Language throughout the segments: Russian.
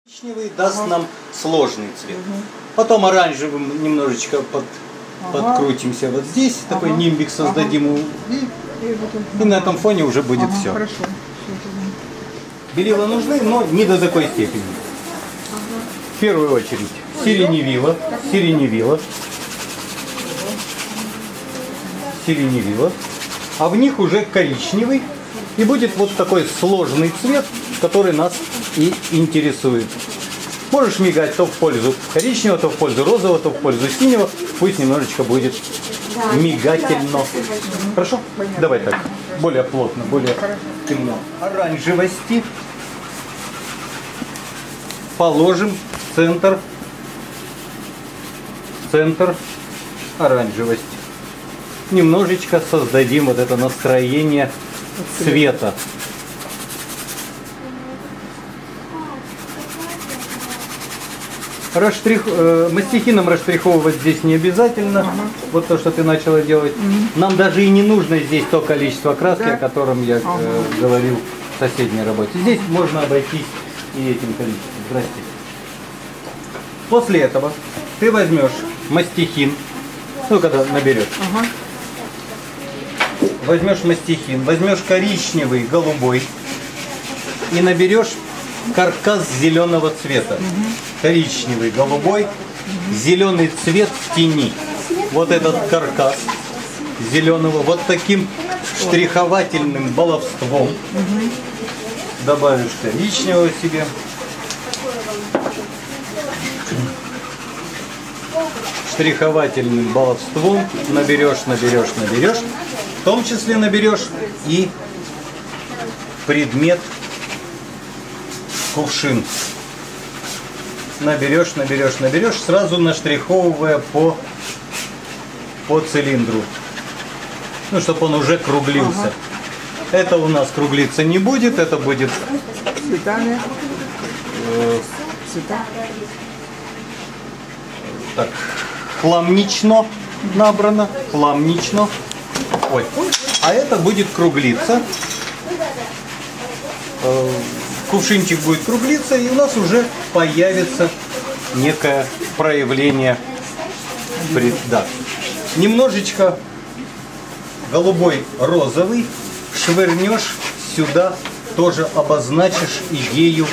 Коричневый даст нам сложный цвет. Потом оранжевым немножечко подкрутимся вот здесь. Такой нимбик создадим. И на этом фоне уже будет все. Хорошо. Белила нужны, но не до такой степени. В первую очередь сиреневила. А в них уже коричневый. И будет вот такой сложный цвет, который нас и интересует. Можешь мигать то в пользу коричневого, то в пользу розового, то в пользу синего. Пусть немножечко будет мигательно. Хорошо? Давай так. Более плотно, более темно. Оранжевости положим в центр оранжевости. Немножечко создадим вот это настроение цвета. Мастихином расштриховывать здесь не обязательно. Вот то, что ты начала делать. Нам даже и не нужно здесь то количество краски, о котором я говорил в соседней работе. Здесь можно обойтись и этим количеством. Здрасте. После этого ты возьмешь мастихин, ну когда наберешь. Возьмешь мастихин, возьмешь коричневый, голубой и наберешь каркас зеленого цвета. Коричневый, голубой, зеленый цвет в тени. Вот этот каркас зеленого, вот таким штриховательным баловством добавишь коричневого себе. Штриховательным баловством наберешь. В том числе наберешь и предмет кувшин. Наберешь, сразу наштриховывая по цилиндру. Ну, чтобы он уже круглился. Это у нас круглиться не будет, это будет Цветами. так, хламнично набрано, хламнично. Ой. А это будет круглиться. Кувшинчик будет круглиться, и у нас уже появится некое проявление. Да. Немножечко голубой, розовый швырнешь сюда, тоже обозначишь идею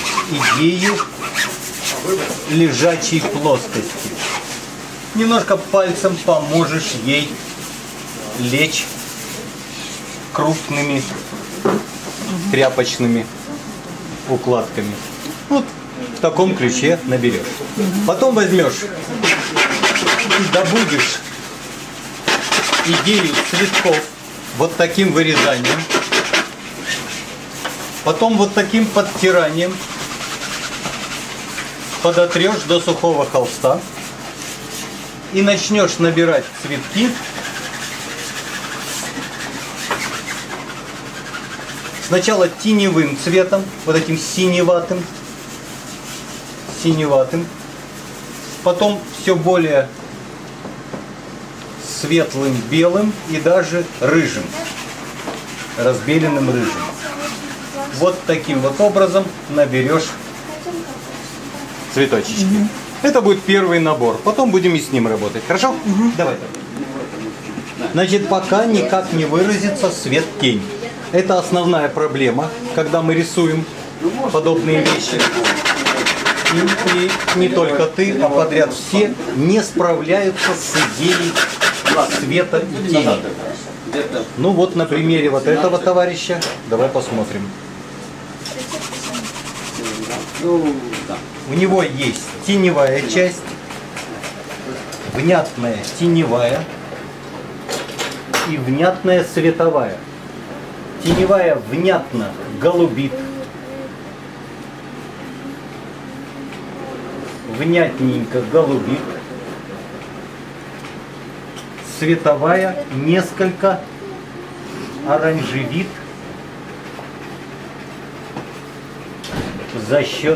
лежачей плоскости. Немножко пальцем поможешь ей лечь крупными тряпочными укладками. Вот в таком ключе наберешь. Потом возьмешь и добудешь идею цветков вот таким вырезанием. Потом вот таким подтиранием подотрешь до сухого холста и начнешь набирать цветки. Сначала теневым цветом, вот этим синеватым, потом все более светлым белым и даже рыжим, разбеленным рыжим. Вот таким вот образом наберешь цветочки. Это будет первый набор, потом будем и с ним работать, хорошо? Давай. Значит, пока никак не выразится свет-тень. Это основная проблема, когда мы рисуем подобные вещи. И не только ты, а подряд все не справляются с идеей света и тени. Ну вот на примере вот этого товарища давай посмотрим. У него есть теневая часть, внятная теневая и внятная световая. Теневая внятно голубит, внятненько голубит, световая несколько оранжевит за счет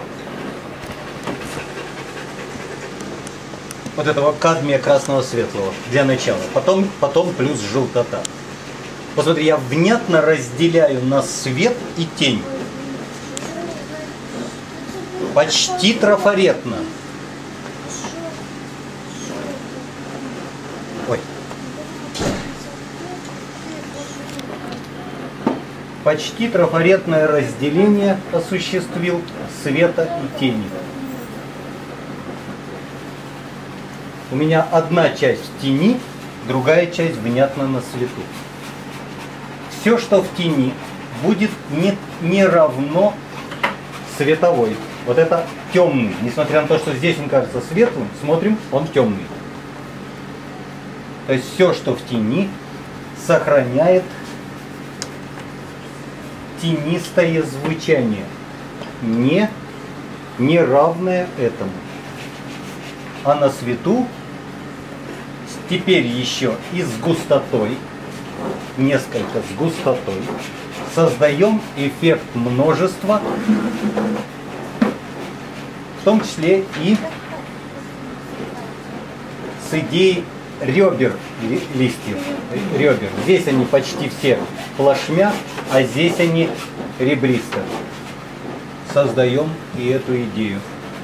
вот этого кадмия красного светлого для начала, потом плюс желтота. Посмотри, я внятно разделяю на свет и тень. почти трафаретно. Ой. Почти трафаретное разделение осуществил света и тени. У меня одна часть в тени, другая часть внятно на свету. Все, что в тени, будет не равно световой. Вот это темный. Несмотря на то, что здесь он кажется светлым, смотрим, он темный. То есть все, что в тени, сохраняет тенистое звучание, не равное этому. А на свету теперь еще и с густотой, несколько с густотой, создаем эффект множества, в том числе и с идеей ребер листьев. Ребер. Здесь они почти все плашмя, а здесь они ребристо. Создаем и эту идею.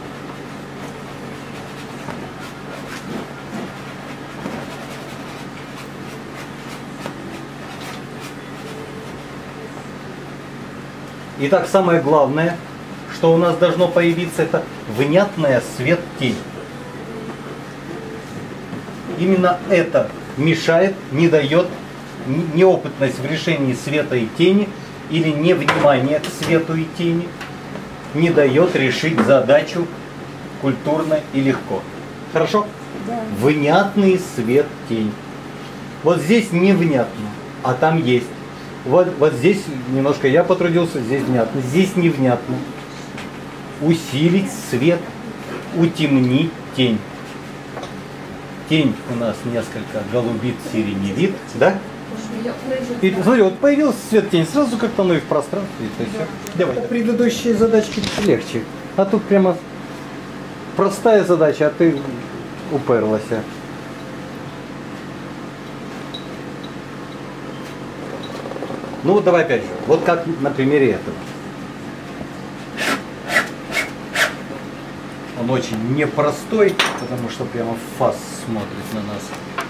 Итак, самое главное, что у нас должно появиться, это внятная свет-тень. Именно это мешает, не дает неопытность в решении света и тени или невнимание к свету и тени, не дает решить задачу культурно и легко. Хорошо? Да. Внятный свет-тень. Вот здесь невнятно, а там есть. Вот здесь немножко я потрудился, здесь внятно, здесь невнятно. Усилить свет, утемнить тень. Тень у нас несколько голубит, сиреневит, да? И смотри, вот появился свет тень, сразу как-то оно и в пространстве. То есть, давай. Предыдущие задачки легче. А тут прямо простая задача, а ты уперлась. Ну вот давай опять же, вот как на примере этого. Он очень непростой, потому что прямо в фас смотрит на нас.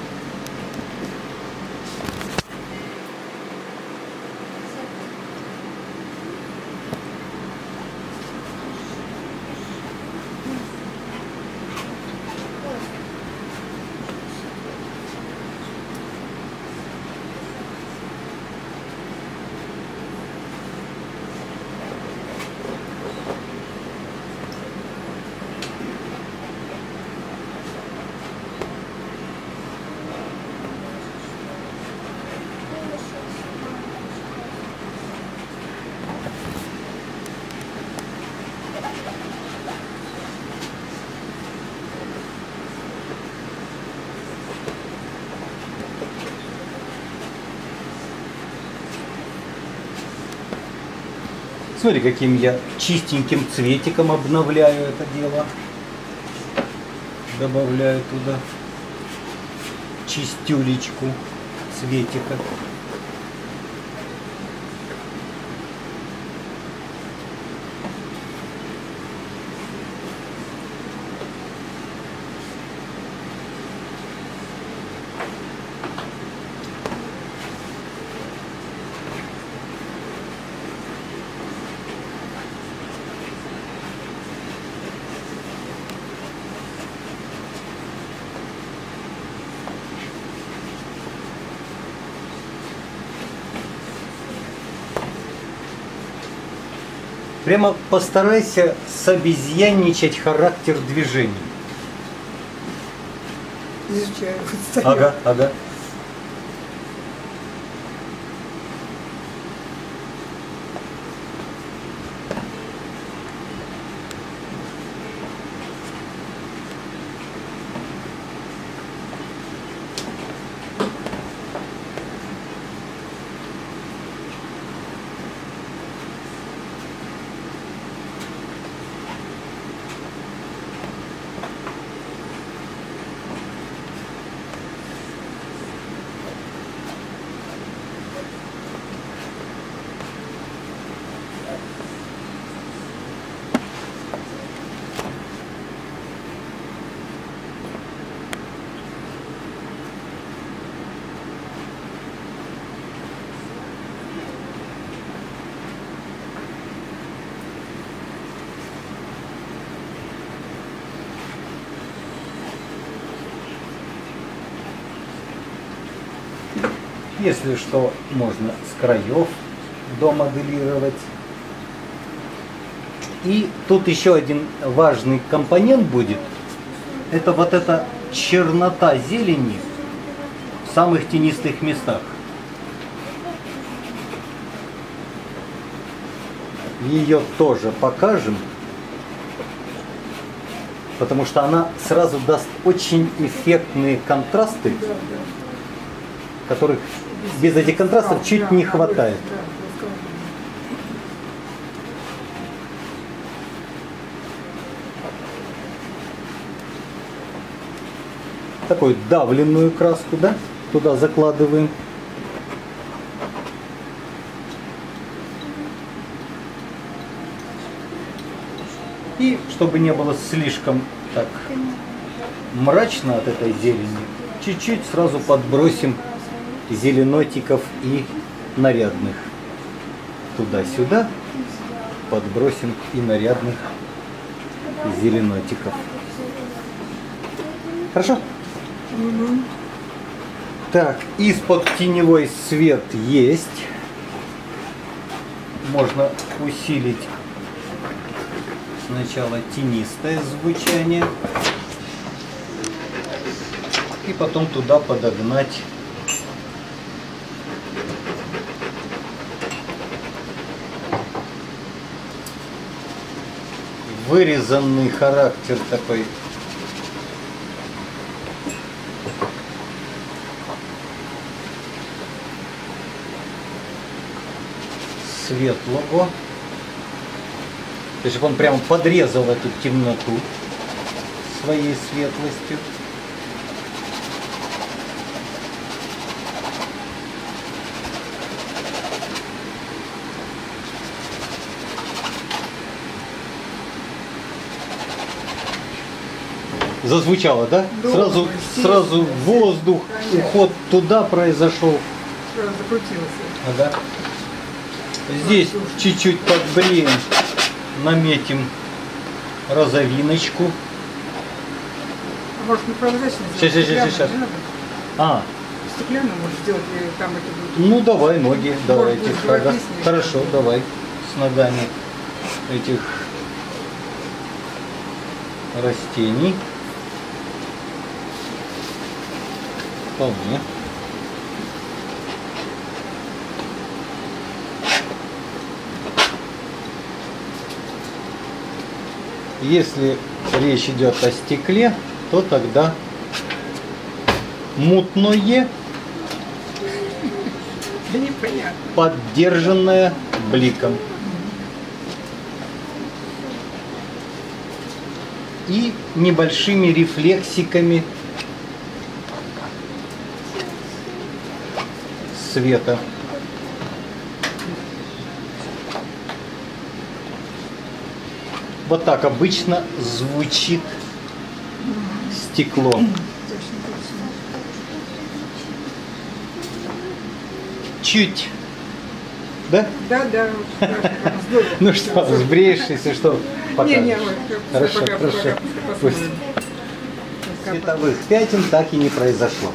Смотри, каким я чистеньким цветиком обновляю это дело. Добавляю туда чистюлечку цветика. Прямо постарайся собезьянничать характер движений. Изучаю. Ага, ага. Если что, можно с краев домоделировать. И тут еще один важный компонент будет. Это вот эта чернота зелени в самых тенистых местах. Ее тоже покажем, потому что она сразу даст очень эффектные контрасты, которых без этих контрастов чуть не хватает. Такую давленную краску, да, туда закладываем. И чтобы не было слишком так мрачно от этой зелени, чуть-чуть сразу подбросим зеленотиков и нарядных. Туда-сюда подбросим и нарядных зеленотиков. Хорошо? Так, из-под теневой свет есть. Можно усилить сначала тенистое звучание и потом туда подогнать вырезанный характер такой. Светлого. То есть, чтобы он прямо подрезал эту темноту своей светлостью. Зазвучало, да? Сразу воздух, уход туда произошел. Сразу закрутилось. Ага. Здесь чуть-чуть подбреем, наметим розовиночку. А может, не прозрачный? Сейчас. А. Стеклянную можешь сделать, и там это будет. Ну давай ноги, давай Может, этих. будет Хорошо, давай с ногами этих растений. Вполне. Если речь идет о стекле, то тогда мутное, Да непонятно. поддержанное бликом. И небольшими рефлексиками света. Вот так обычно звучит стекло. Чуть. Да? Да, здорово. Ну что, сбреешь, если что, покажешь. Не, Хорошо, пока Пусть. посмотрим. Световых пятен так и не произошло.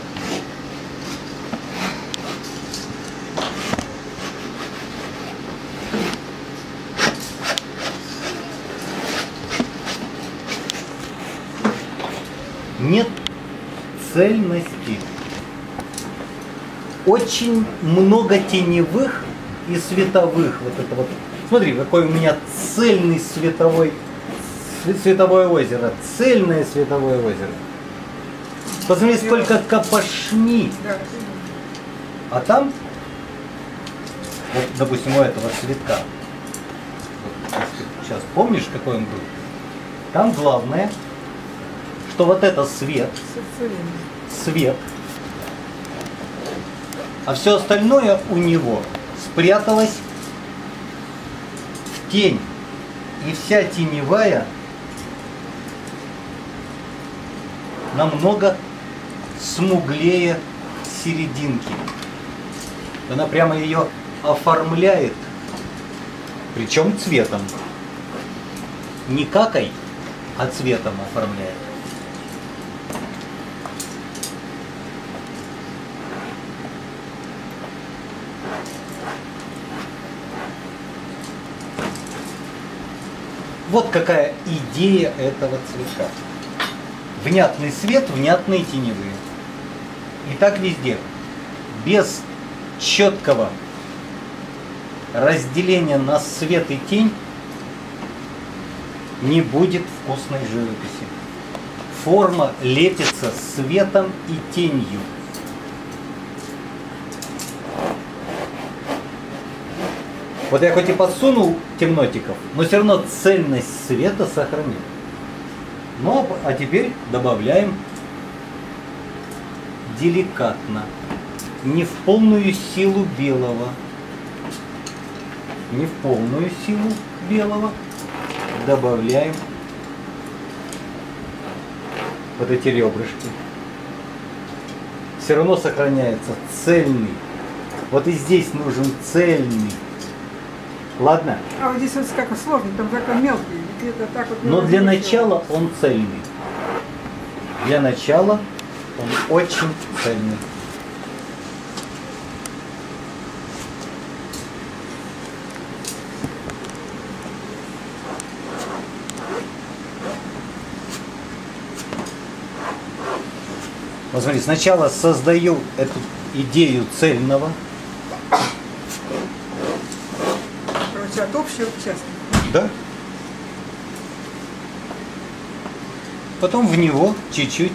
Нет цельности. Очень много теневых и световых. Вот это вот. Смотри, какой у меня цельный световое озеро. Цельное световое озеро. Посмотри, сколько копошни. Да. А там, вот, допустим, у этого цветка, вот, сейчас помнишь, какой он был? Там главное, что вот это свет, а все остальное у него спряталось в тень. И вся теневая намного смуглее серединки. Она прямо ее оформляет, причем цветом. Не какой, а цветом оформляет. Вот какая идея этого цветка. Внятный свет, внятные теневые. И так везде. Без четкого разделения на свет и тень не будет вкусной живописи. Форма лепится светом и тенью. Вот я хоть и подсунул темнотиков, но все равно цельность света сохранил. Ну, а теперь добавляем деликатно, не в полную силу белого, не в полную силу белого, добавляем вот эти ребрышки. Все равно сохраняется цельный. Вот и здесь нужен цельный. Ладно? А вот здесь вот как сложно, там такой мелкий. Это так вот Но для начала он цельный. Для начала он очень цельный. Вот смотри, сначала создаю эту идею цельного. Короче, от общего к частному. Да. Потом в него чуть-чуть.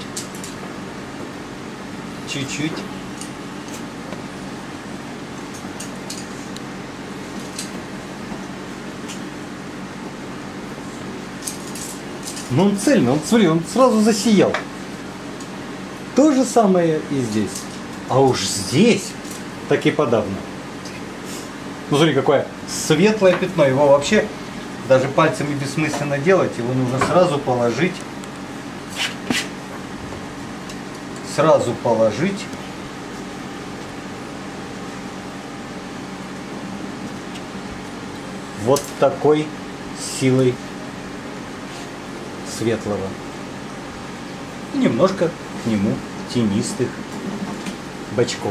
Но он цельный, он, смотри, он сразу засиял. То же самое и здесь. А уж здесь так и подавно. Ну смотри, какое светлое пятно. Его вообще даже пальцами бессмысленно делать. Его нужно сразу положить. Вот такой силой светлого. И немножко к нему тенистых бочков.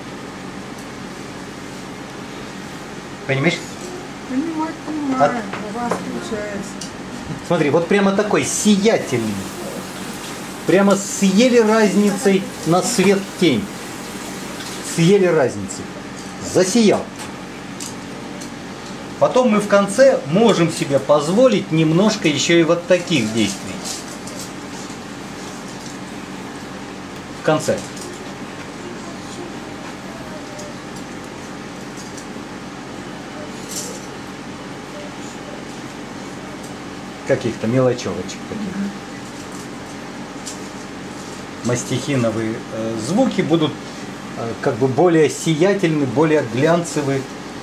Понимаешь? Понимаю. У вас получается. Смотри, вот прямо такой сиятельный. Прямо с еле разницей на свет-тень. С еле разницей. Засиял. Потом мы в конце можем себе позволить немножко еще и вот таких действий. В конце. Каких-то мелочевочек таких. Мастихиновые звуки будут как бы более сиятельны, более глянцевые.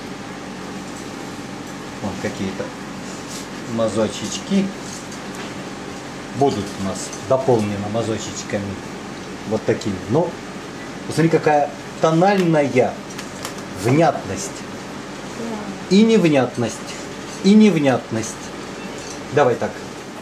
Вот какие-то мазочечки будут у нас дополнены мазочечками вот такими. Но посмотри, какая тональная внятность и невнятность, и невнятность. Давай так.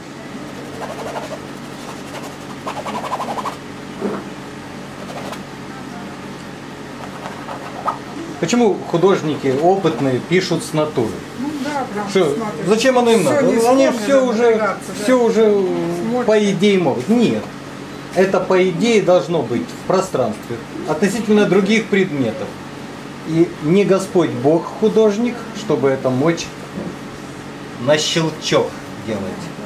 Почему художники опытные пишут с натуры? Ну да, прям Что, смотришь. зачем оно им надо? Всё Они несложно, все да, уже, напрягаться, да. все уже Смотрят. по идее могут. Нет. Это по идее должно быть в пространстве относительно других предметов. И не Господь Бог художник, чтобы это мочь на щелчок делать.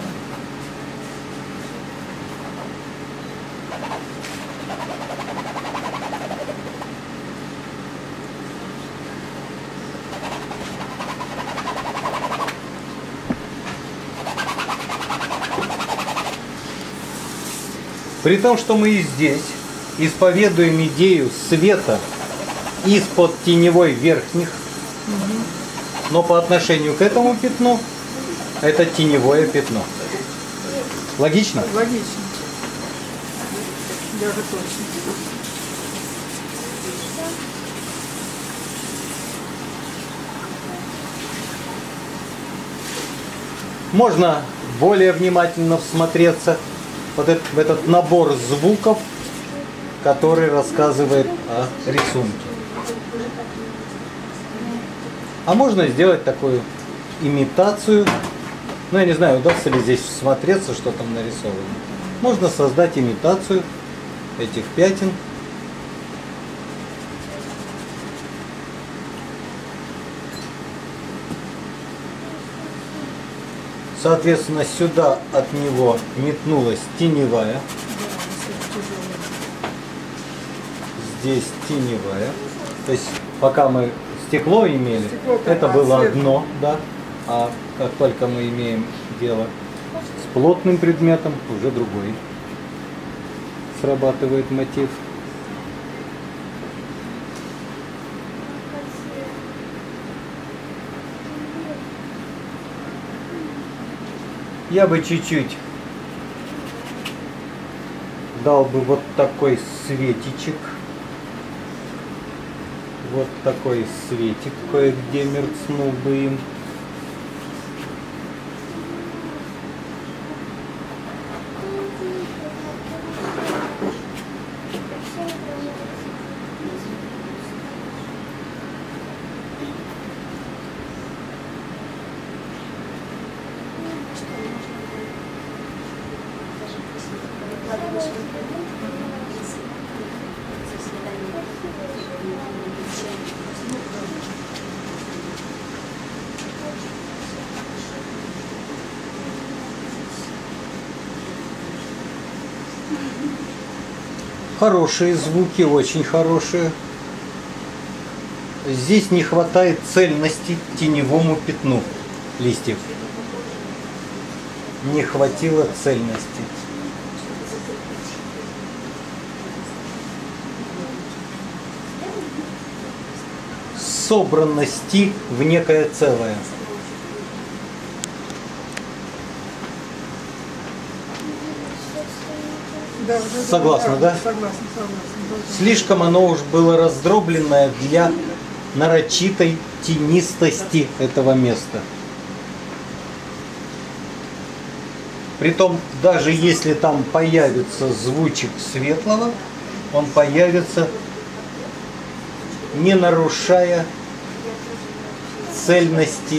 При том, что мы и здесь исповедуем идею света из-под теневой верхних, но по отношению к этому пятну это теневое пятно. Логично? Логично. Даже точно. Можно более внимательно всмотреться в этот набор звуков, который рассказывает о рисунке. А можно сделать такую имитацию, Ну, я не знаю, удастся ли здесь всмотреться, что там нарисовано. Можно создать имитацию этих пятен. Соответственно, сюда от него метнулась теневая. Здесь теневая. То есть, пока мы стекло имели, это было одно, да. А как только мы имеем дело с плотным предметом, уже другой срабатывает мотив. Я бы чуть-чуть дал бы вот такой светичек. Вот такой светик кое-где мерцнул бы им. Хорошие звуки, очень хорошие. Здесь не хватает цельности теневому пятну листьев. Не хватило цельности. Собранности в некое целое. Да, Согласна, да? Согласна. Слишком оно уж было раздробленное для нарочитой тенистости этого места. Притом, даже если там появится звучек светлого, он появится, не нарушая цельности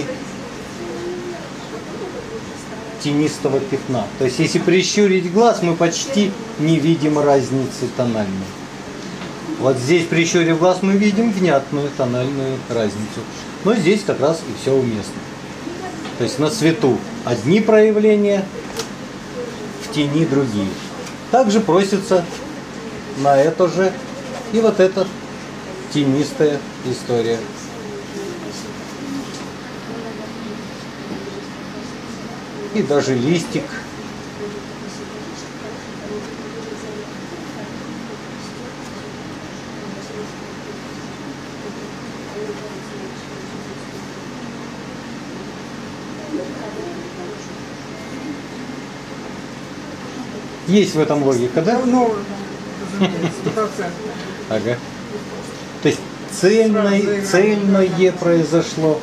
тенистого пятна. То есть, если прищурить глаз, мы почти не видим разницы тональной. Вот здесь, прищурив глаз, мы видим внятную тональную разницу. Но здесь как раз и все уместно. То есть на свету одни проявления, в тени другие. Также просится на это же и вот эта тенистая история. И даже листик. Есть в этом логика, да? Ну, разумеется, 100%. Ага. То есть цельное произошло.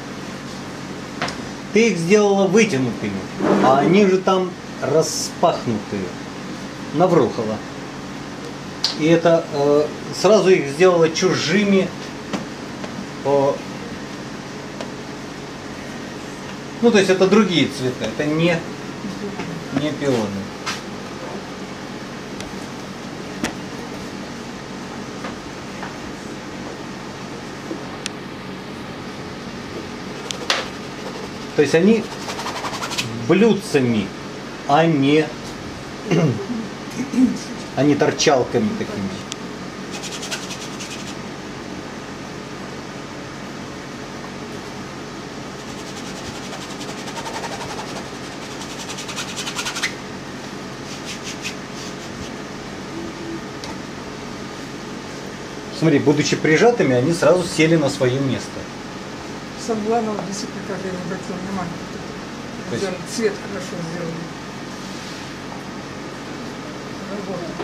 Ты их сделала вытянутыми, а они же там распахнутые. Наврухала. И это сразу их сделало чужими ну, то есть это другие цвета, это не пионы. То есть они блюдцами, а не торчалками такими. Смотри, будучи прижатыми, они сразу сели на свое место. Самое главное, вот действительно, как я обратил внимание, То есть- цвет хорошо сделали. Работа.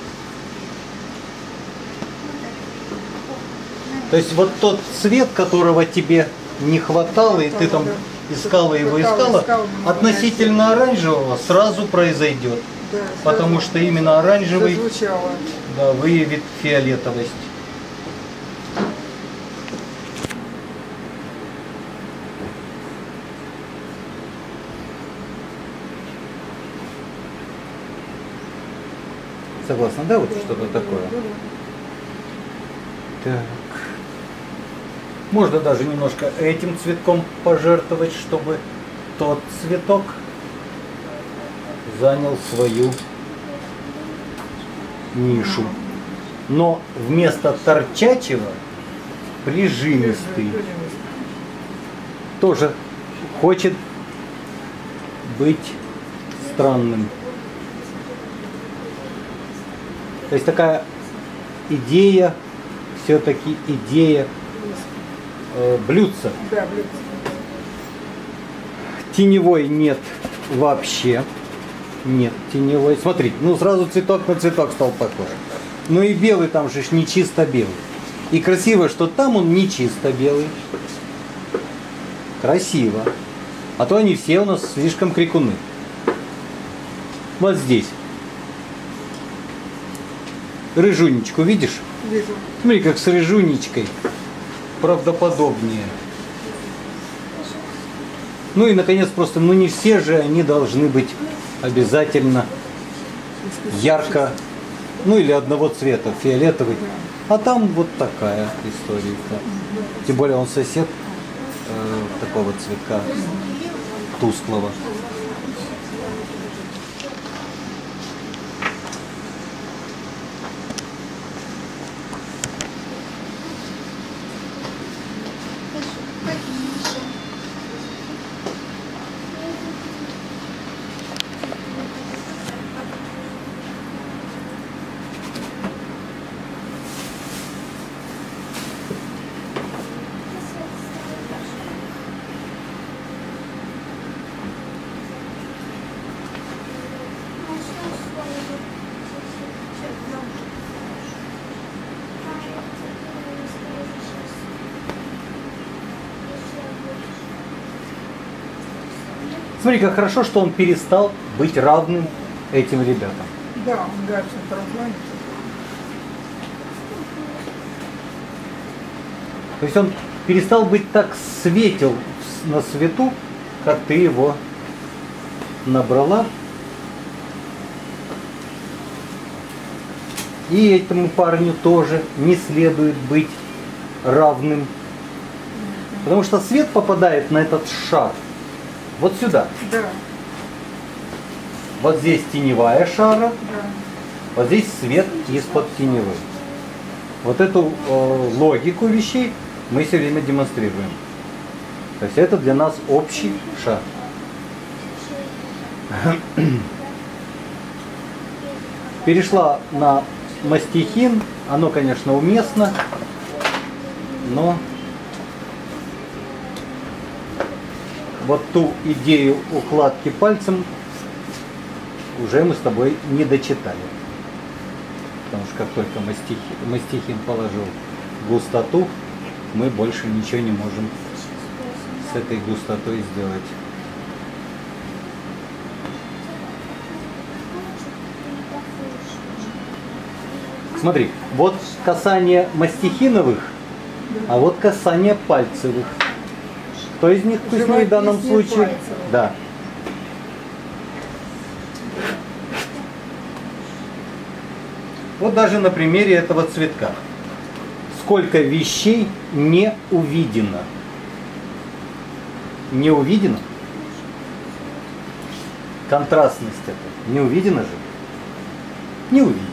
То есть вот тот цвет, которого тебе не хватало, и ты там искала его, искала, относительно оранжевого сразу произойдет. Да, Потому что именно оранжевый, зазвучало. да, выявит фиолетовость. Согласна, да? Вот что-то такое. Так. Можно даже немножко этим цветком пожертвовать, чтобы тот цветок занял свою нишу. Но вместо торчачего прижимистый. Тоже хочет быть странным. То есть такая идея, все-таки идея блюдца. Да, блюдце. Теневой нет вообще. Нет теневой. Смотрите, ну сразу цветок на цветок стал похож. Ну и белый там же не чисто белый. И красиво, что там он не чисто белый. Красиво. А то они все у нас слишком крикуны. Вот здесь. Рыжунечку видишь? Вижу. Смотри, как с рыжунечкой. Правдоподобнее. Ну и, наконец, просто, ну не все же они должны быть обязательно ярко, ну или одного цвета, фиолетовый. А там вот такая история. Тем более он сосед такого цветка тусклого. Смотри, как хорошо, что он перестал быть равным этим ребятам. Да, он дальше в втором плане. То есть он перестал быть так светел на свету, как ты его набрала. И этому парню тоже не следует быть равным. Потому что свет попадает на этот шар вот сюда. Да, Вот здесь теневая шара, да. вот здесь свет из-под теневой. Вот эту логику вещей мы все время демонстрируем. То есть это для нас общий шар. Перешла на мастихин. Оно, конечно, уместно, но вот ту идею укладки пальцем уже мы с тобой не дочитали. Потому что как только мастихин положил густоту, мы больше ничего не можем с этой густотой сделать. Смотри, вот касание мастихиновых, а вот касание пальцевых. Кто из них вкуснее в данном случае? Да. Вот даже на примере этого цветка. Сколько вещей не увидено. Не увидено? Контрастность это. Не увидено же? Не увидено.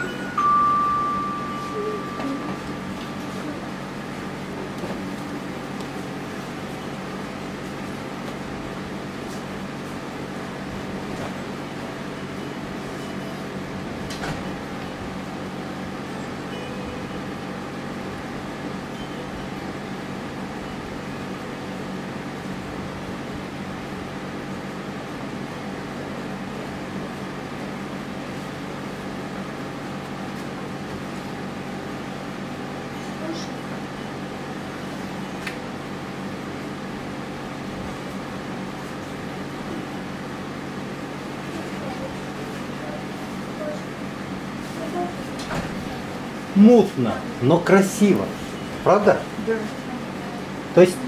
Мутно, но красиво. Правда? Да. То есть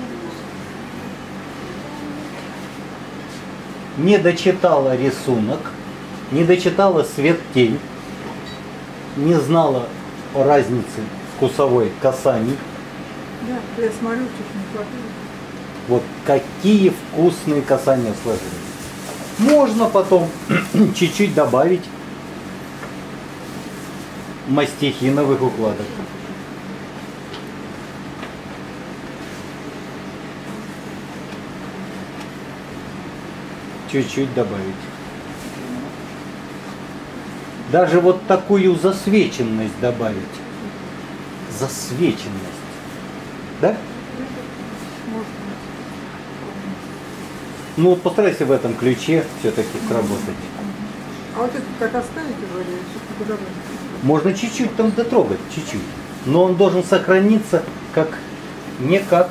не дочитала рисунок, не дочитала свет-тень, не знала разницы вкусовой касаний. Да, я смотрю, чуть не хватает. Вот какие вкусные касания сложились. Можно потом чуть-чуть добавить мастихиновых укладок. Чуть-чуть добавить. Даже вот такую засвеченность добавить. Засвеченность. Да? Ну вот постарайся в этом ключе все-таки сработать. А вот это как оставить, говорю, куда вы? Можно чуть-чуть там дотрогать, чуть-чуть. Но он должен сохраниться как не как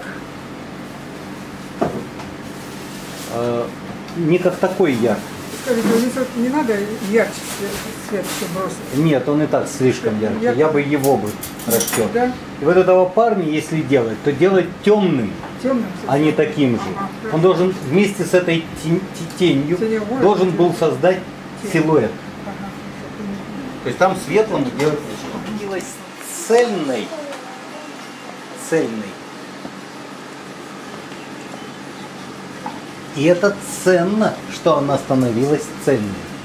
не как такой яркий. Скажите, здесь вот не надо ярче свет, чтобы бросить? Нет, он и так слишком яркий. Я бы его бы растер. Да? И вот этого парня, если делать, то делать темным, Темным? а не таким же. Ага, да. Он должен вместе с этой тенью Теневой, должен да. был создать силуэт. Ага. То есть там светлым делать нечего. Цельной. Цельной. И это ценно, что она становилась цельной.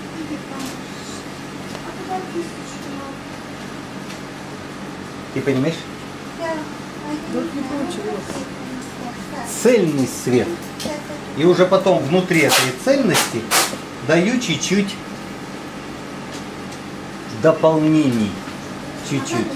Ты понимаешь? Вот не получилось. Цельный свет. И уже потом внутри этой цельности даю чуть-чуть дополнений. Чуть-чуть.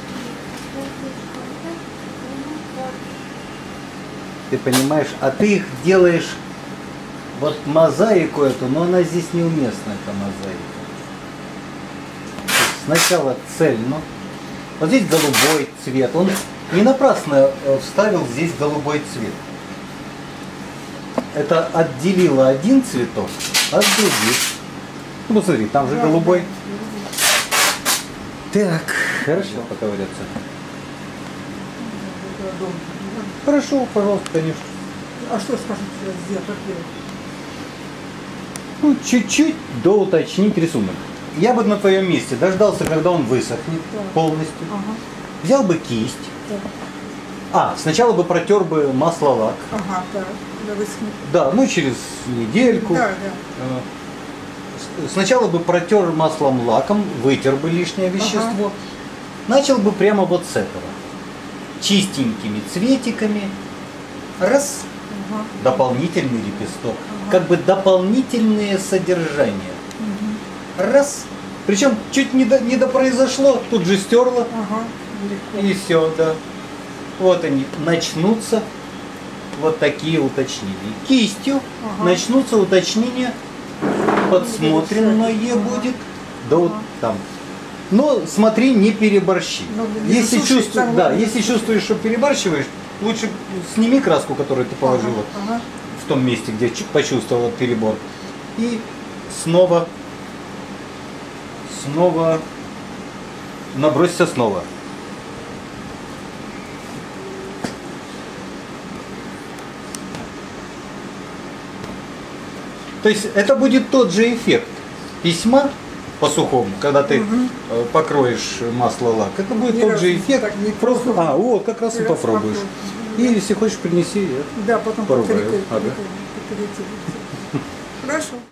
Ты понимаешь? А ты их делаешь вот мозаику эту, но она здесь неуместна, эта мозаика. То есть сначала цельно. Вот здесь голубой цвет. Он не напрасно вставил здесь голубой цвет. Это отделило один цветок от других. Ну, посмотри, там же голубой. Так, хорошо, поковыряться. Хорошо, пожалуйста, конечно. А что скажете сделать? Как делать? Ну, чуть-чуть доуточнить рисунок. Я бы на твоем месте дождался, когда он высохнет Да. полностью. Ага. Взял бы кисть. Да. Сначала бы протер бы масло-лак. Ага, да. Да, высохнет. Да, ну через недельку. Да, да. Сначала бы протер маслом-лаком, вытер бы лишнее вещество. Начал бы прямо вот с этого. Чистенькими цветиками. Раз. Ага. Дополнительный лепесток. Как бы дополнительные содержания. Раз. Причем чуть не произошло, тут же стерло. Ага. Легко. И все, да. Вот они начнутся вот такие уточнения. Кистью Ага. начнутся уточнения, подсмотренное будет, да вот там. Но смотри, не переборщи. Ну, не Если засушить, чувствуешь, там да, вот- если чувствуешь, что перебарщиваешь, лучше сними краску, которую ты положила Ага. в том месте, где почувствовал перебор. И снова набросься снова. То есть это будет тот же эффект письма по сухому, когда ты покроешь масло-лак. Это будет Ни тот разу же эффект. так не Просто, пробовала. вот как раз и Ни разу попробуешь. попробую. И если хочешь, принеси. Да, потом Попробую. покорректируйте. Ага. Хорошо.